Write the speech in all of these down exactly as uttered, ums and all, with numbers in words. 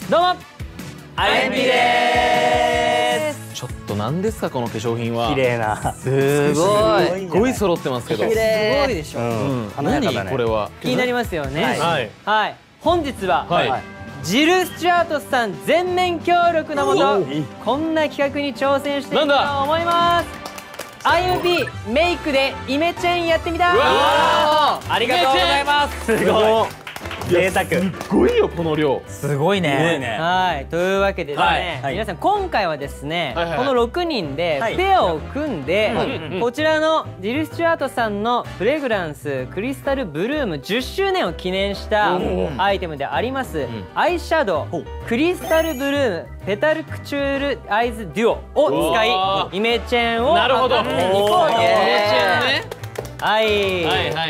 どうもあゆみでーす。ちょっと何ですかこの化粧品は。 綺麗な。 すごいすごい揃ってますけど。 綺麗すごいでしょ。 何これは。 気になりますよね。 はいはい。本日ははいジル・スチュアートさん全面協力のもとこんな企画に挑戦していきたいと思います。アイエムピー メイクでイメチェンやってみた。 ありがとうございます。すごい贅沢。 すっごいよこの量。 すごいね。 はい、というわけでですね、皆さん今回はですね、このろくにんでペアを組んで、こちらのジル・スチュアートさんのフレグランスクリスタルブルームじゅっしゅうねんを記念したアイテムでありますアイシャドウクリスタルブルームペタルクチュールアイズデュオを使いイメチェンをなるほど。イメチェンね。 はい、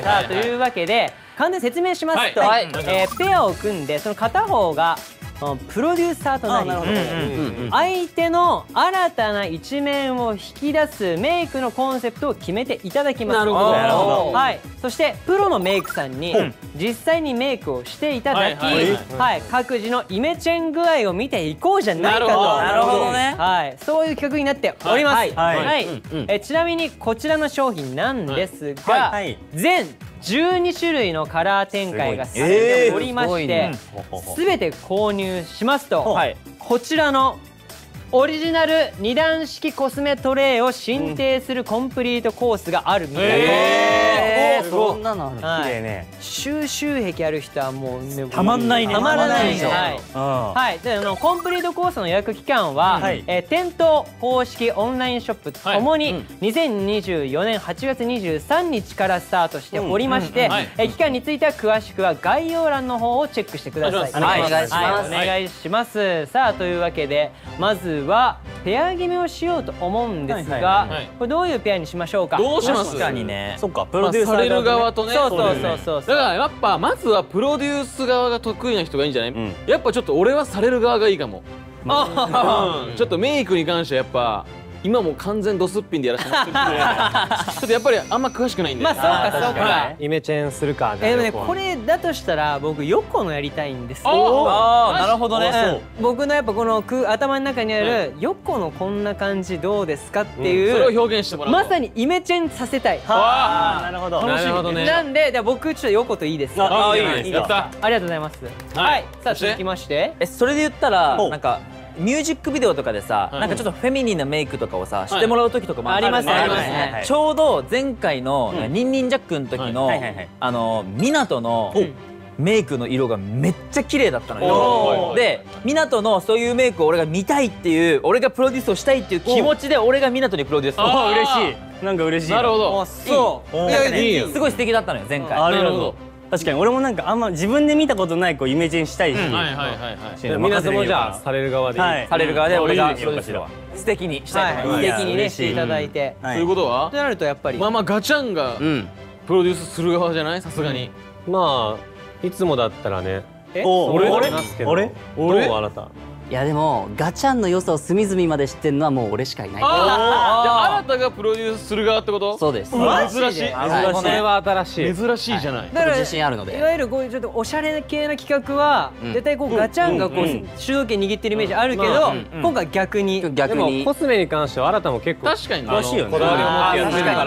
さあというわけで簡単に説明しますと、えー、ペアを組んでその片方がプロデューサーとなり相手の新たな一面を引き出すメイクのコンセプトを決めていただきます。なるほど。はい。そしてプロのメイクさんに実際にメイクをしていただき、はい、各自のイメチェン具合を見ていこうじゃないかと。なるほどね。はい、そういう企画になっております。はい。えちなみにこちらの商品なんですが、全じゅうにしゅるいのカラー展開がされておりまして、全て購入しますとこちらのオリジナルに段式コスメトレイを進呈するコンプリートコースがあるみたいです。 そんなのある。綺麗ね。 収集癖ある人はもうたまんないね。 たまらないでしょ。はい。であのコンプリートコースの予約期間は店頭公式オンラインショップともににせんにじゅうよねんはちがつにじゅうさんにちからスタートしておりまして、期間については詳しくは概要欄の方をチェックしてください。 お願いします。 お願いします。さあというわけでまずはペア決めをしようと思うんですが、これどういうペアにしましょうか。 どうします。 確かにね。そっか。 プロデューサーされる側とね。 そうそうそうそう。 だからやっぱまずはプロデュース側が得意な人がいいんじゃない。やっぱちょっと俺はされる側がいいかも。ちょっとメイクに関してはやっぱ。今もう完全ドスッピンでやらせてもらってるんでちょっとやっぱりあんま詳しくないんで。 まあそうかそうか。 イメチェンするか。 えでもねこれだとしたら僕ヨコのやりたいんです。 ああなるほどね。 僕のやっぱこの頭の中にあるヨコのこんな感じどうですかっていうそれを表現してもらう。 まさにイメチェンさせたい。 ああなるほど。 楽しみね。 なんでで僕ちょっとヨコといいですか。 ああいいです。やった。 ありがとうございます。はい。さあ続きましてえそれで言ったらなんか。ミュージックビデオとかでさ、なんかちょっとフェミニンなメイクとかをさしてもらう時とかもありますね。ちょうど前回のニンニンジャックの時のあの湊のメイクの色がめっちゃ綺麗だったのよ。で湊のそういうメイクを俺が見たいっていう俺がプロデュースをしたいっていう気持ちで俺が湊にプロデュース。 ああ嬉しい。 なんか嬉しい。 なるほど。 そうすごい素敵だったのよ前回。 なるほど。 確かに俺もなんかあんま自分で見たことないこうイメチェンしたいし、 皆さんもじゃあされる側でされる側で俺が素敵にしたいと思います。 素敵にねしていただいて。 ということはとなるとやっぱりまあまあガチャンがプロデュースする側じゃないさすがに。 まあいつもだったらね。 え俺俺俺俺あなた。 いやでもガチャンの良さを隅々まで知ってるのはもう俺しかいない。 ああ、じゃああなたがプロデュースする側ってこと？ そうです。 珍しい。珍しい。 それは新しい。 珍しいじゃない。 だから自信あるので。 いわゆるこういうちょっとおしゃれ系な企画は絶対こうガチャンがこう主導権握ってるイメージあるけど、今回逆に。 逆に。 でもコスメに関しては新たも結構確かに詳しいよね。こだわりを持ってやってるから、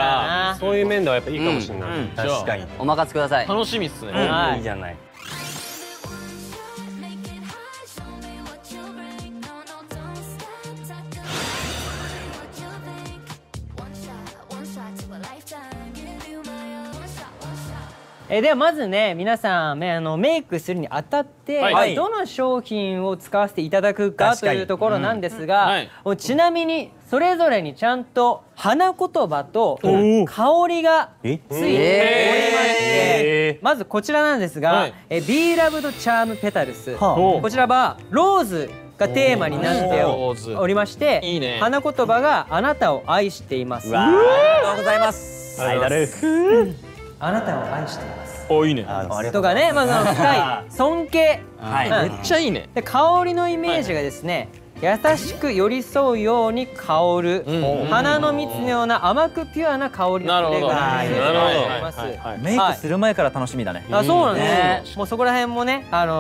そういう面ではやっぱいいかもしれない。 確かに。 お任せください。 楽しみっすね。 いいじゃない。 えではまずね皆さんあのメイクするにあたって、はい、どの商品を使わせていただくかというところなんですが、うんはい、ちなみにそれぞれにちゃんと花言葉と香りがついておりましてまずこちらなんですが、はい、え Be Loved Charm Petals、はあ、こちらはローズがテーマになっておりましていい、ね、花言葉があなたを愛しています。 ありがとうございます。 アイドルあなたを愛しています。 おいいね。 とかね、まず深い尊敬、 めっちゃいいね。 で香りのイメージがですね、優しく寄り添うように香る花の蜜のような甘くピュアな香りのフレグランスになります。 メイクする前から楽しみだね。 あ、そうなんです。もうそこら辺もね、あの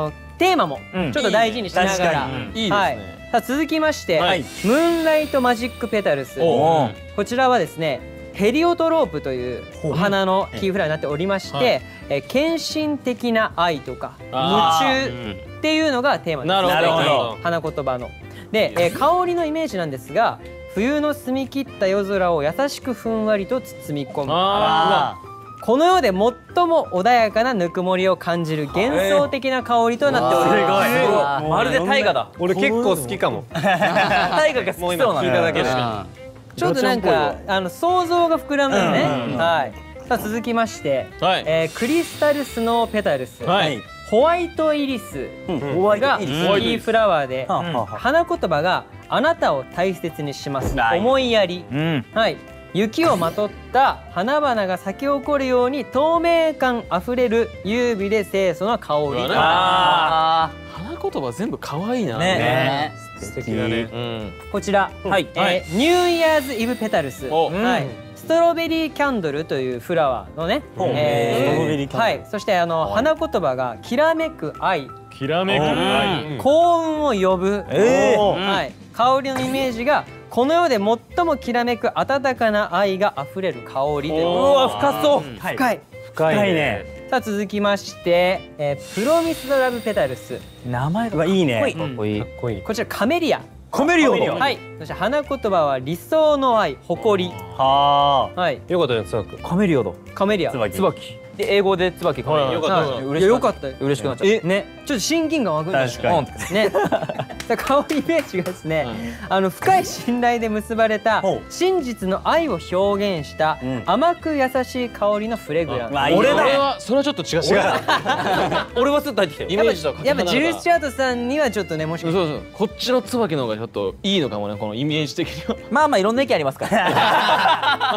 テーマもちょっと大事にしながら、 いいですね。 さあ続きまして、ムーンライトマジックペタルス。こちらはですね、ヘリオトロープというお花のキーフラワーになっておりまして、え献身的な愛とか夢中っていうのがテーマです。 なるほど。 花言葉の。で、え香りのイメージなんですが、冬の澄み切った夜空を優しくふんわりと包み込む。この世で最も穏やかなぬくもりを感じる幻想的な香りとなっております。 すごい。まるで大河だ。 俺結構好きかも。 大河が好きそうな。 聞いただけで。 ちょっとなんかあの想像が膨らむよね。はい。さあ続きまして、えクリスタルスノーペタルス。ホワイトイリスがキーフラワーで、花言葉があなたを大切にします。思いやり。はい。雪をまとった花々が咲き誇るように透明感あふれる優美で清楚な香り。 花言葉全部可愛いな。ね。 素敵だね。 こちら、ニューイヤーズイブペタルス。ストロベリーキャンドルというフラワーのね。はい。そしてあの花言葉がきらめく愛。 きらめく愛。 幸運を呼ぶ。はい。香りのイメージがこの世で最もきらめく温かな愛があふれる香りで。 うわ深そう。 深い。 深いね。 さあ続きまして、えー、プロミスドラブペタルス。 名前がいいね。 かっこいい。 こちらカメリア。 カメリオン。 はい。そして花言葉は理想の愛、誇り。 はあ。 はい。 よかったね、つばく。 カメリオド。 カメリア。 椿。で英語で椿。 よかった。 いやよかった。 嬉しくなっちゃう。 ね。ちょっと親近感湧くんですよ。 ね。香りイメージがですね、あの深い信頼で結ばれた真実の愛を表現した甘く優しい香りのフレグランス。 俺はそれはちょっと違う。 俺はスッと入ってきたよ。 イメージとやっぱジル・スチュアートさんにはちょっとね、もしかそうそう、こっちの椿の方がちょっといいのかもね、このイメージ的には。 まあまあいろんな意見ありますから。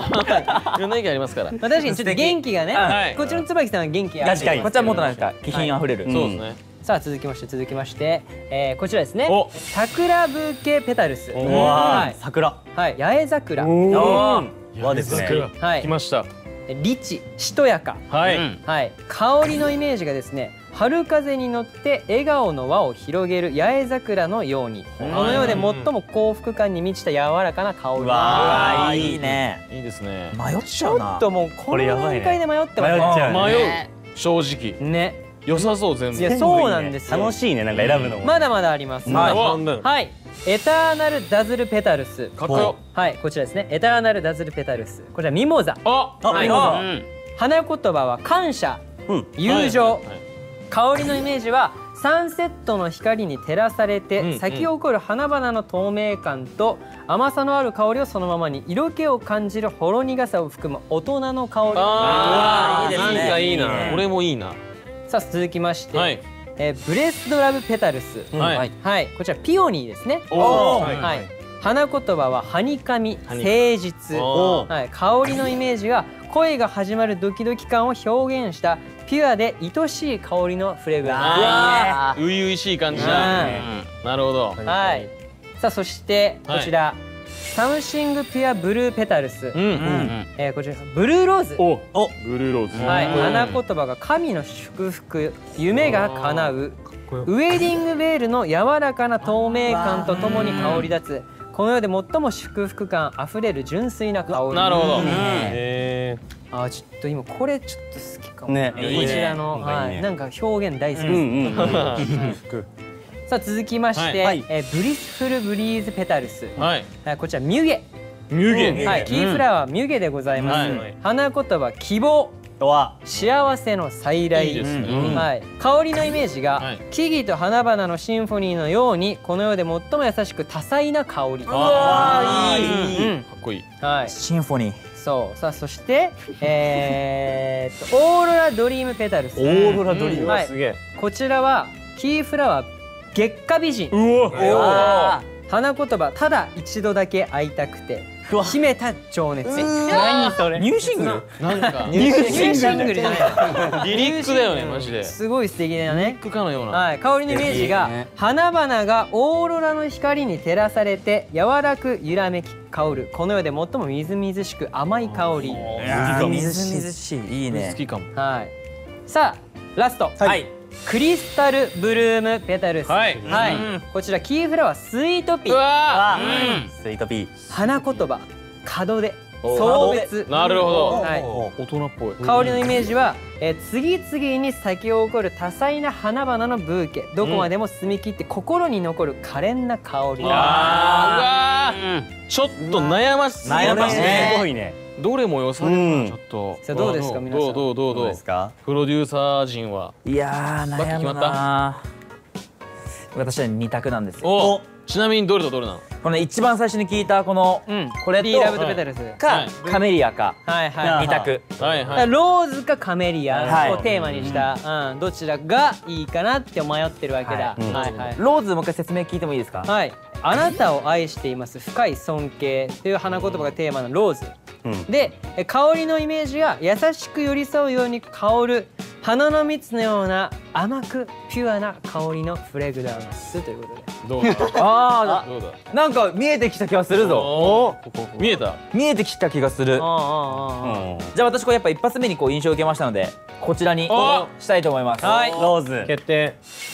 いろんな意見ありますから。 確かにちょっと元気がね、こっちの椿さんは元気ある。 確かに。こっちはもっとなんか気品あふれる。 そうですね。 さあ続きまして続きまして、えー、こちらですね。桜ブーケペタルス。 はい。桜。 はい。八重桜。 和ですね。 はい。 来ました。 リチ、しとやか。 はい。 はい。香りのイメージがですね、春風に乗って笑顔の輪を広げる八重桜のように、この世で最も幸福感に満ちた柔らかな香り。 わあ、いいね。 いいですね。 迷っちゃうな。 ちょっともうこの段階で迷ってますね。迷う。正直。 ね。 良さそう全部。 いやそうなんですよ。 楽しいね、なんか選ぶのも。 まだまだあります。はい。エターナルダズルペタルス。 かっこよ。 はい、こちらですね。エターナルダズルペタルス。こちらミモザ。 あ、 ミモザ。花言葉は感謝、友情。香りのイメージはサンセットの光に照らされて咲き誇る花々の透明感と甘さのある香りをそのままに色気を感じるほろ苦さを含む大人の香り。 ああ、いいですね。なんかいいな。これもいいな。 さあ続きまして、えー、ブレスドラブペタルス。はい、はい、こちらピオニーですね。はい、花言葉ははにかみ、誠実。はい、香りのイメージが恋が始まるドキドキ感を表現したピュアで愛しい香りのフレグランス。 初々しい感じだ。なるほど。 はい。さあそしてこちら。サムシングピュアブルーペタルス。えこちらブルーローズ。 お、ブルーローズ。 はい。花言葉が神の祝福、夢が叶う。ウェディングベールの柔らかな透明感とともに香り立つ。この世で最も祝福感あふれる純粋な香り。 なるほど。 あ、ちょっと今これちょっと好きかも。ね。こちらのはいなんか表現大好きです。さあ続きまして、えブリスフルブリーズペタルス。はい。こちらミュゲ。 ミュゲ。 はい。キーフラワーミュゲでございます。花言葉希望。幸せの再来。はい。香りのイメージが木々と花々のシンフォニーのようにこの世で最も優しく多彩な香り。うわいい。かっこいい。 はい。 シンフォニー。そう。 さあそしてえっとオーロラドリームペタルス。 オーロラドリーム。すげえ。 こちらはキーフラワー月下美人。花言葉ただ一度だけ会いたくて秘めた情熱。 何それ。 ニューシングル？ なんかニューシングルじゃない。 リリックだよねマジで。 すごい素敵だね。 リリックかのような。 はい。香りのイメージが花々がオーロラの光に照らされて柔らく揺らめき香るこの世で最もみずみずしく甘い香り。 みずみずしい。いいね。 好きかも。 はい。さあラスト。はい。 クリスタルブルームペタルス。 はいはい。こちらキーフラワースイートピうー。 わスイートピー。 花言葉門出送別。 なるほどはい。 大人っぽい香りのイメージは、えー次々に咲き誇る多彩な花々のブーケ、どこまでも澄み切って心に残る可憐な香り。 あーうわーちょっと悩ましすぎ悩ましい。 ますねすごいね。 どれも良さげだなちょっとさあどうですか皆さん。 どうどうどうどうですか？ プロデューサー陣はいやー悩むなー。私は二択なんですよ。 おちなみにどれとどれなの？ この一番最初に聞いたこのうん。 これとリーラブとペタルス。 かカメリアかはいはい。 二択。 はいはいローズかカメリはいアをテーマにした、うん、どちらがいいかなって迷ってるわけだ。 はいはいはい。 ローズもう一回説明聞いてもいいですか？ はい。あなたを愛しています深い尊敬という花言葉がテーマのローズ。でえ香りのイメージが優しく寄り添うように香る花の蜜のような甘くピュアな香りのフレグランスということで。 どうだあどうだあなんか見えてきた気がするぞ。 お見えた見えてきた気がする。 ああああああ。 じゃあ私これやっぱ一発目にこう印象を受けましたのでこちらにおしたいと思います。 はい。 ローズ。 決定。